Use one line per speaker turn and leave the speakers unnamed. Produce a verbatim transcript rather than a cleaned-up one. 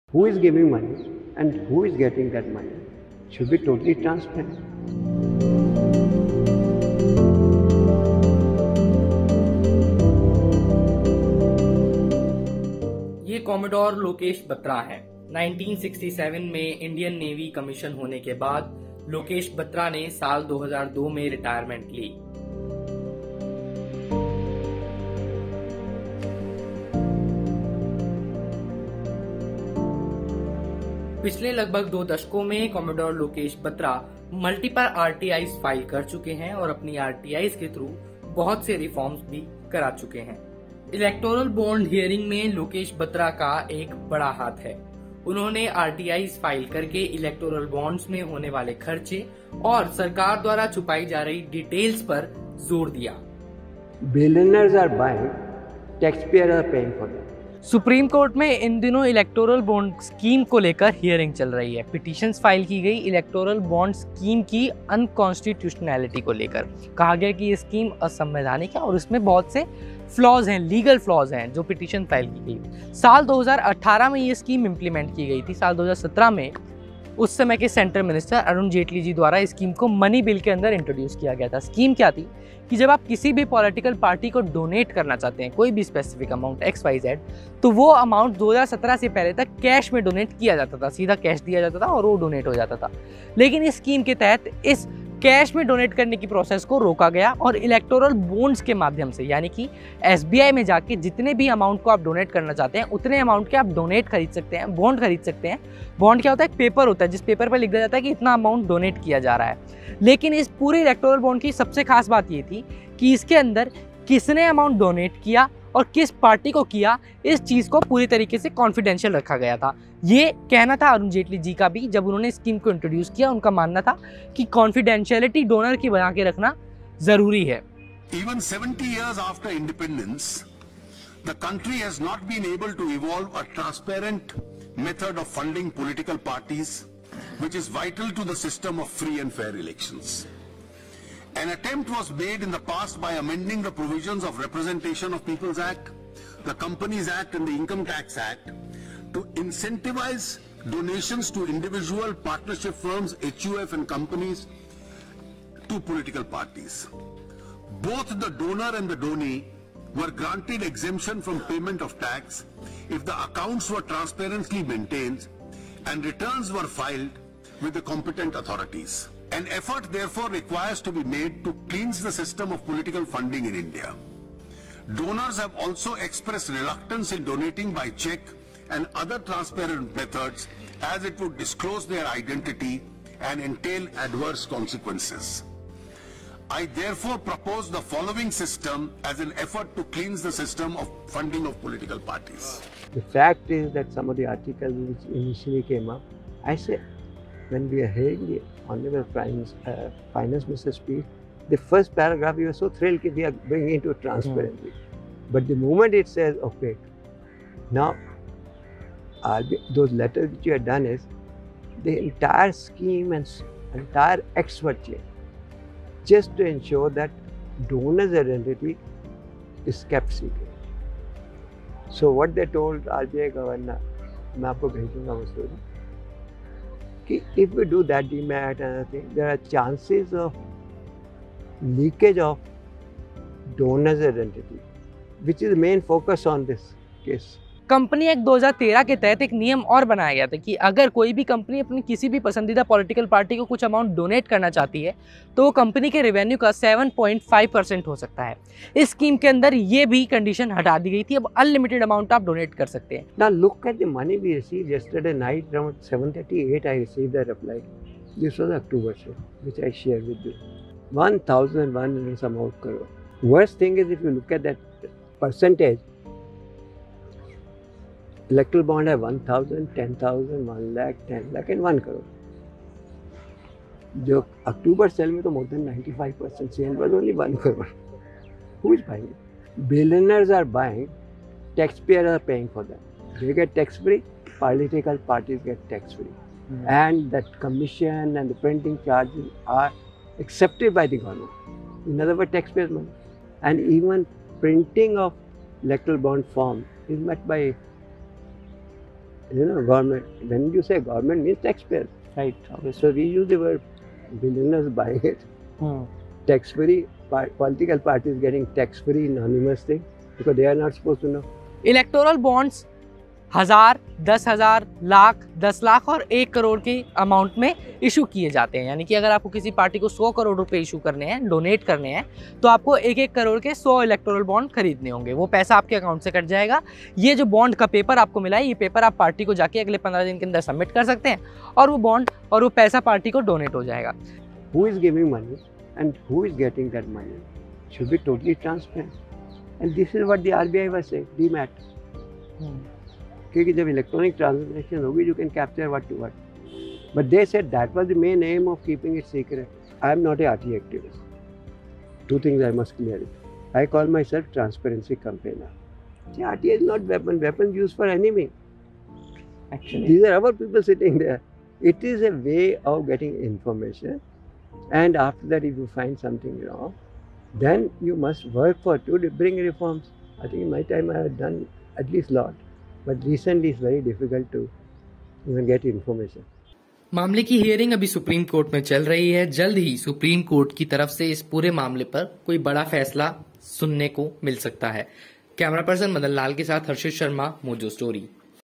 Who is giving money and who is getting that money should be totally transparent.
ये commodore Lokesh Batra हैं। उन्नीस सौ सरसठ में इंडियन नेवी कमीशन होने के बाद लोकेश बत्रा ने साल दो हज़ार दो में रिटायरमेंट ली। पिछले लगभग दो दशकों में commodore Lokesh Batra multiple RTIs file कर चुके हैं और अपनी आरटीआईज के थ्रू बहुत से रिफॉर्म्स भी करा चुके हैं। इलेक्टोरल बॉन्ड हियरिंग में लोकेश बत्रा का एक बड़ा हाथ है। उन्होंने आरटीआईज फाइल करके इलेक्टोरल बॉन्ड्स में होने वाले खर्चे और सरकार द्वारा छुपाई जा रही डिटेल्स पर जोर दिया।
Billionaires are buying, taxpayers are paying for them.
Supreme court में इन दिनों इलेक्टोरल बॉन्ड स्कीम को लेकर हियरिंग चल रही है। पिटीशंस फाइल की गई इलेक्टोरल बॉन्ड स्कीम की अनकॉन्स्टिट्यूशनैलिटी को लेकर। कहा गया कि ये स्कीम असंवैधानिक है और इसमें बहुत से फ्लॉज हैं, लीगल फ्लॉज हैं जो पिटीशन फाइल की गई। साल दो हज़ार अठारह में ये स्कीम इम्प्लीमेंट की गई थी। साल दो हज़ार सत्रह में उस समय के सेंट्रल मिनिस्टर अरुण जेटली जी द्वारा इस स्कीम को मनी बिल के अंदर इंट्रोड्यूस किया गया था। स्कीम क्या थी कि जब आप किसी भी पॉलिटिकल पार्टी को डोनेट करना चाहते हैं, कोई भी specific amount X Y Z, तो वो अमाउंट दो हज़ार सत्रह से पहले तक कैश में डोनेट किया जाता था, सीधा कैश दिया जाता था और वो डोनेट हो जाता था। लेकिन इस स्कीम के तहत इस कैश में डोनेट करने की प्रोसेस को रोका गया और इलेक्टोरल बॉन्ड्स के माध्यम से, यानी कि एसबीआई में जाके जितने भी अमाउंट को आप डोनेट करना चाहते हैं उतने अमाउंट के आप डोनेट खरीद सकते हैं, बॉन्ड खरीद सकते हैं। बॉन्ड क्या होता है? एक पेपर होता है जिस पेपर पर लिख दिया जाता है कि इतना अमाउंट डोनेट किया जा रहा है। लेकिन इस पूरे इलेक्टोरल बॉन्ड की सबसे खास बात ये थी कि इसके अंदर किसने अमाउंट डोनेट किया और किस पार्टी को किया, इस चीज़ को पूरी तरीके से कॉन्फिडेंशियल रखा गया था। ये कहना था अरुण जेटली जी का भी जब उन्होंने स्कीम को इंट्रोड्यूस किया। उनका मानना था कि कॉन्फिडेंशियलिटी डोनर की बना के रखना जरूरी है।
Even seventy years after independence, the country has not been able to evolve a transparent method of funding political parties, which is vital to the system of free and fair elections. An attempt was made in the past by amending the provisions of Representation of People's Act, the Companies Act and the Income Tax Act to incentivize donations to individual partnership firms, H U F and companies to political parties. Both the donor and the donee were granted exemption from payment of tax if the accounts were transparently maintained and returns were filed with the competent authorities. An effort therefore requires to be made to cleanse the system of political funding in India. Donors have also expressed reluctance in donating by check and other transparent methods as it would disclose their identity and entail adverse consequences. I therefore propose the following system as an effort to cleanse the system of funding of political parties.
The fact is that some of the articles which initially came up, I said, when we are hearing the Honorable Finance, uh, Finance Minister speak, the first paragraph we were so thrilled that we are bringing into transparency. Mm. But the moment it says opaque, now uh, those letters which you have done is the entire scheme and entire expert chain, just to ensure that donor's identity is kept secret. So what they told R B I governor, मैं आपको भेजूंगा वो story, कि if we do that demat and other thing, there are chances of leakage of donor's identity, which is the main focus on this case.
Company act दो हज़ार तेरह के तहत एक नियम और बनाया गया था कि अगर कोई भी कंपनी अपनी किसी भी पसंदीदा पॉलिटिकल पार्टी को कुछ अमाउंट डोनेट करना चाहती है तो वो कंपनी के रेवेन्यू का सात पॉइंट पाँच परसेंट हो सकता है। इस स्कीम के अंदर ये भी कंडीशन हटा दी गई थी। अब अनलिमिटेड अमाउंट आप डोनेट कर सकते हैं।
Now look at the money we received yesterday night around seven thirty-eight. I received the reply. This was October show, which I shared with you. one thousand one hundred some odd crore. Worst thing is if you look at that percentage, electoral bond है one thousand, ten thousand, one lakh, ten lakh and one crore. जो अक्टूबर cell में तो more than ninety-five percent sale was only one crore. Who is buying it? Billionaires are buying, taxpayers are paying for them. They get tax free, political parties get tax free. Mm. And that commission and the printing charges are accepted by the government. In other words, taxpayers' money. And even printing of electoral bond form is met by You know, government. When you say government means taxpayer.
Right, obviously.
So we use the word billionaires buying it.
Hmm.
Tax free. Political parties getting tax free anonymous thing because they are not supposed to know.
Electoral bonds हजार, दस हजार, लाख, दस लाख और एक करोड़ की amount में issue किए जाते हैं। यानी कि अगर आपको किसी पार्टी को सौ करोड़ रुपए इशू करने हैं, डोनेट करने हैं, तो आपको एक एक करोड़ के सौ इलेक्टोरल बॉन्ड खरीदने होंगे। वो पैसा आपके अकाउंट से कट जाएगा। ये जो बॉन्ड का पेपर आपको मिला है, ये पेपर आप पार्टी को जाके अगले पंद्रह दिन के अंदर सबमिट कर सकते हैं और वो बॉन्ड और वो पैसा पार्टी को डोनेट हो जाएगा।
Who is giving money and who is getting that money should be totally transparent. And this is what the R B I was saying, D MAT. क्योंकि जब इलेक्ट्रॉनिक ट्रांजैक्शन होगी you can capture what to what, but they said that was the main aim of keeping it secret. I am not a RT activist. Two things I must clear it. I call my self transparency campaigner. RT is not weapon, weapon use for enemy.
Actually,
These are our people sitting there. It is a way of getting information, and after that, if you find something wrong, then you must work for to bring reforms. I think in my time I have done at least lot, but recently it's very difficult to even get information.
मामले की hearing अभी supreme court में चल रही है। जल्द ही supreme court की तरफ से इस पूरे मामले पर कोई बड़ा फैसला सुनने को मिल सकता है। कैमरा पर्सन मदन लाल के साथ हर्षित शर्मा, मोजो स्टोरी।